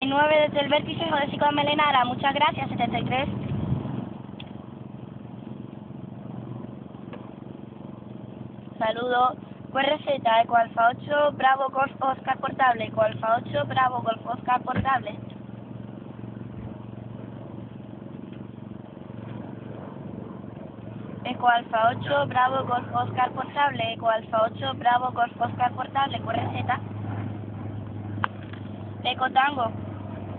9 desde el vértice geodésico de Melenara. Muchas gracias, 73. Saludos. QRZ, Eco Alfa 8, Bravo Golf Oscar portable. Eco Alfa 8, Bravo Golf Oscar portable. Eco Alfa 8, Bravo Golf Oscar portable. Eco Alfa 8, Bravo Golf Oscar portable. QRZ. Eco Tango.